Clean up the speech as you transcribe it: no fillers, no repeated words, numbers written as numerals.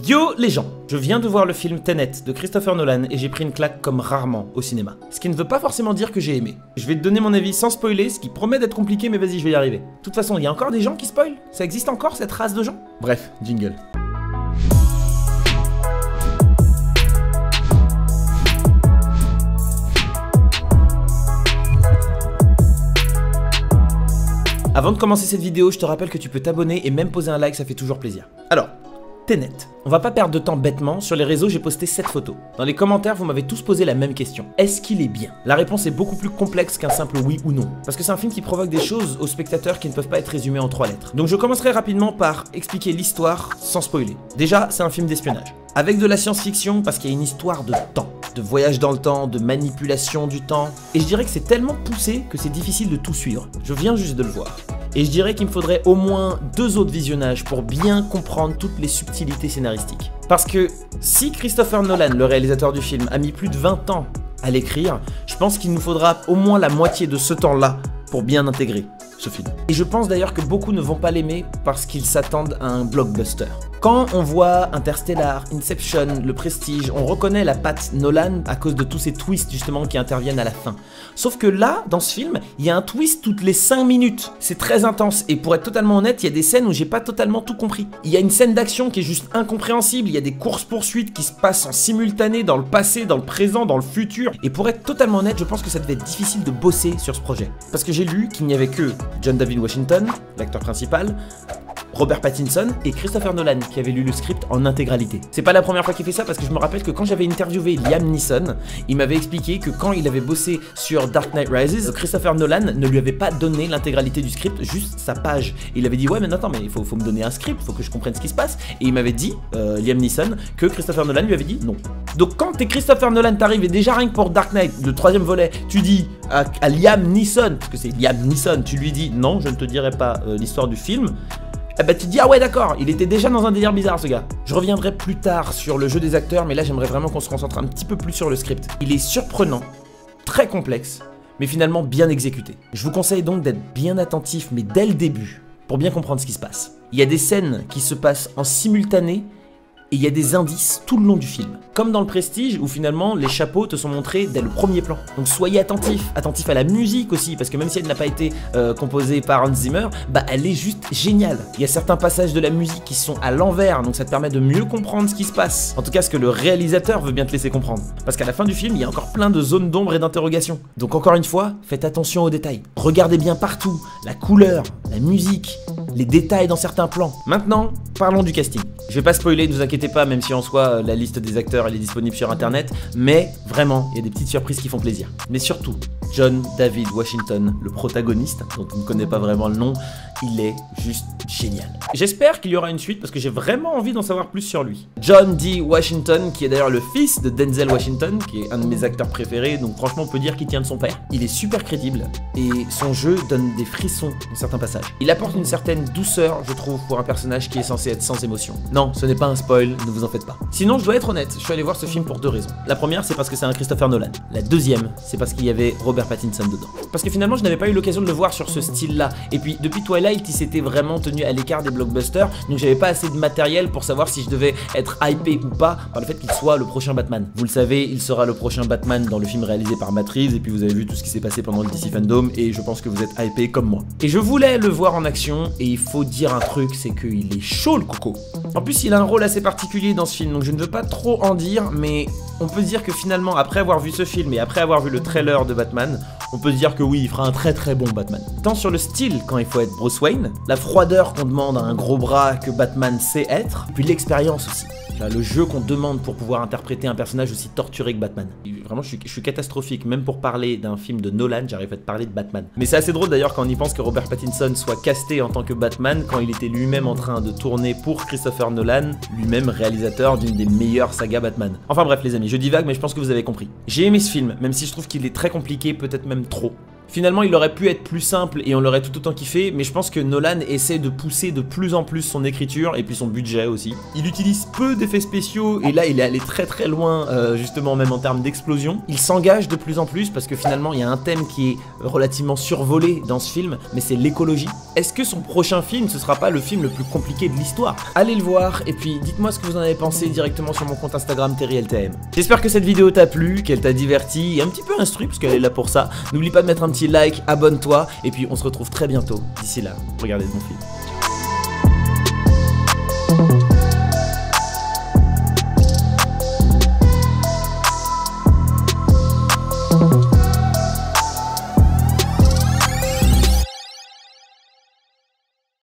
Yo les gens, je viens de voir le film Tenet de Christopher Nolan et j'ai pris une claque comme rarement au cinéma. Ce qui ne veut pas forcément dire que j'ai aimé. Je vais te donner mon avis sans spoiler, ce qui promet d'être compliqué mais vas-y je vais y arriver. De toute façon, il y a encore des gens qui spoilent? Ça existe encore cette race de gens? Bref, jingle. Avant de commencer cette vidéo, je te rappelle que tu peux t'abonner et même poser un like, ça fait toujours plaisir. Alors, Tenet. On va pas perdre de temps bêtement, sur les réseaux j'ai posté 7 photos. Dans les commentaires vous m'avez tous posé la même question. Est-ce qu'il est bien? La réponse est beaucoup plus complexe qu'un simple oui ou non. Parce que c'est un film qui provoque des choses aux spectateurs qui ne peuvent pas être résumées en 3 lettres. Donc je commencerai rapidement par expliquer l'histoire sans spoiler. Déjà, c'est un film d'espionnage. Avec de la science-fiction parce qu'il y a une histoire de temps. De voyage dans le temps, de manipulation du temps. Et je dirais que c'est tellement poussé que c'est difficile de tout suivre. Je viens juste de le voir. Et je dirais qu'il me faudrait au moins 2 autres visionnages pour bien comprendre toutes les subtilités scénaristiques. Parce que si Christopher Nolan, le réalisateur du film, a mis plus de 20 ans à l'écrire, je pense qu'il nous faudra au moins la moitié de ce temps-là pour bien intégrer ce film. Et je pense d'ailleurs que beaucoup ne vont pas l'aimer parce qu'ils s'attendent à un blockbuster. Quand on voit Interstellar, Inception, Le Prestige, on reconnaît la patte Nolan à cause de tous ces twists justement qui interviennent à la fin. Sauf que là, dans ce film, il y a un twist toutes les 5 minutes. C'est très intense et pour être totalement honnête, il y a des scènes où j'ai pas totalement tout compris. Il y a une scène d'action qui est juste incompréhensible, il y a des courses-poursuites qui se passent en simultané dans le passé, dans le présent, dans le futur. Et pour être totalement honnête, je pense que ça devait être difficile de bosser sur ce projet. Parce que j'ai lu qu'il n'y avait que John David Washington, l'acteur principal, Robert Pattinson et Christopher Nolan qui avaient lu le script en intégralité. C'est pas la première fois qu'il fait ça parce que je me rappelle que quand j'avais interviewé Liam Neeson, il m'avait expliqué que quand il avait bossé sur Dark Knight Rises, Christopher Nolan ne lui avait pas donné l'intégralité du script, juste sa page. Et il avait dit ouais mais attends mais il faut me donner un script, faut que je comprenne ce qui se passe. Et il m'avait dit, Liam Neeson, que Christopher Nolan lui avait dit non. Donc quand t'es Christopher Nolan, t'arrives et déjà rien que pour Dark Knight, le 3e volet, tu dis à Liam Neeson, parce que c'est Liam Neeson, tu lui dis non je ne te dirai pas l'histoire du film. Eh bah tu te dis ah ouais d'accord, il était déjà dans un délire bizarre ce gars. Je reviendrai plus tard sur le jeu des acteurs mais là j'aimerais vraiment qu'on se concentre un petit peu plus sur le script. Il est surprenant, très complexe, mais finalement bien exécuté. Je vous conseille donc d'être bien attentif mais dès le début pour bien comprendre ce qui se passe. Il y a des scènes qui se passent en simultané et il y a des indices tout le long du film. Comme dans Le Prestige où finalement les chapeaux te sont montrés dès le premier plan. Donc soyez attentifs à la musique aussi parce que même si elle n'a pas été composée par Hans Zimmer, bah elle est juste géniale. Il y a certains passages de la musique qui sont à l'envers donc ça te permet de mieux comprendre ce qui se passe. En tout cas ce que le réalisateur veut bien te laisser comprendre. Parce qu'à la fin du film il y a encore plein de zones d'ombre et d'interrogation. Donc encore une fois, faites attention aux détails. Regardez bien partout, la couleur, la musique, les détails dans certains plans. Maintenant, parlons du casting. Je vais pas spoiler, ne vous inquiétez pas, même si en soi la liste des acteurs elle est disponible sur internet, mais vraiment il y a des petites surprises qui font plaisir. Mais surtout, John David Washington, le protagoniste, dont on ne connaît pas vraiment le nom, il est juste génial. J'espère qu'il y aura une suite parce que j'ai vraiment envie d'en savoir plus sur lui. John D. Washington, qui est d'ailleurs le fils de Denzel Washington, qui est un de mes acteurs préférés, donc franchement on peut dire qu'il tient de son père. Il est super crédible et son jeu donne des frissons dans certains passages. Il apporte une certaine douceur, je trouve, pour un personnage qui est censé être sans émotion. Non, ce n'est pas un spoil, ne vous en faites pas. Sinon, je dois être honnête, je suis allé voir ce film pour 2 raisons. La première, c'est parce que c'est un Christopher Nolan. La deuxième, c'est parce qu'il y avait Robert Pattinson dedans. Parce que finalement, je n'avais pas eu l'occasion de le voir sur ce style-là. Et puis, depuis Twilight, il s'était vraiment tenu à l'écart des blockbusters, donc j'avais pas assez de matériel pour savoir si je devais être hypé ou pas par le fait qu'il soit le prochain Batman. Vous le savez, il sera le prochain Batman dans le film réalisé par Matt Reeves, et puis vous avez vu tout ce qui s'est passé pendant le DC Fandom, et je pense que vous êtes hypé comme moi. Et je voulais le voir en action, et il faut dire un truc, c'est qu'il est chaud le coco. En plus, il a un rôle assez particulier dans ce film, donc je ne veux pas trop en dire, mais on peut se dire que finalement, après avoir vu ce film et après avoir vu le trailer de Batman, on peut se dire que oui, il fera un très très bon Batman. Tant sur le style quand il faut être Bruce Wayne, la froideur qu'on demande à un gros bras que Batman sait être, puis l'expérience aussi. Le jeu qu'on demande pour pouvoir interpréter un personnage aussi torturé que Batman. Vraiment, je suis catastrophique. Même pour parler d'un film de Nolan, j'arrive à te parler de Batman. Mais c'est assez drôle d'ailleurs quand on y pense que Robert Pattinson soit casté en tant que Batman quand il était lui-même en train de tourner pour Christopher Nolan, lui-même réalisateur d'une des meilleures sagas Batman. Enfin bref les amis, je divague mais je pense que vous avez compris. J'ai aimé ce film, même si je trouve qu'il est très compliqué, peut-être même trop. Finalement, il aurait pu être plus simple et on l'aurait tout autant kiffé, mais je pense que Nolan essaie de pousser de plus en plus son écriture et puis son budget aussi. Il utilise peu d'effets spéciaux et là, il est allé très très loin, justement, même en termes d'explosion. Il s'engage de plus en plus parce que finalement, il y a un thème qui est relativement survolé dans ce film, mais c'est l'écologie. Est-ce que son prochain film, ce sera pas le film le plus compliqué de l'histoire? Allez le voir et puis dites-moi ce que vous en avez pensé directement sur mon compte Instagram TerryLTM. J'espère que cette vidéo t'a plu, qu'elle t'a diverti et un petit peu instruit parce qu'elle est là pour ça. N'oublie pas de mettre un petit like, abonne-toi et puis on se retrouve très bientôt. D'ici là, regardez de bons films.